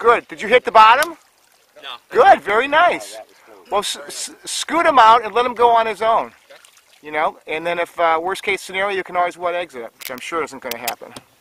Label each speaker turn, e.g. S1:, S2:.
S1: Good. Did you hit the bottom?
S2: No.
S1: Good. Very nice. Well, scoot him out and let him go on his own. You know, and then if worst case scenario, you can always wet exit it, which I'm sure isn't going to happen.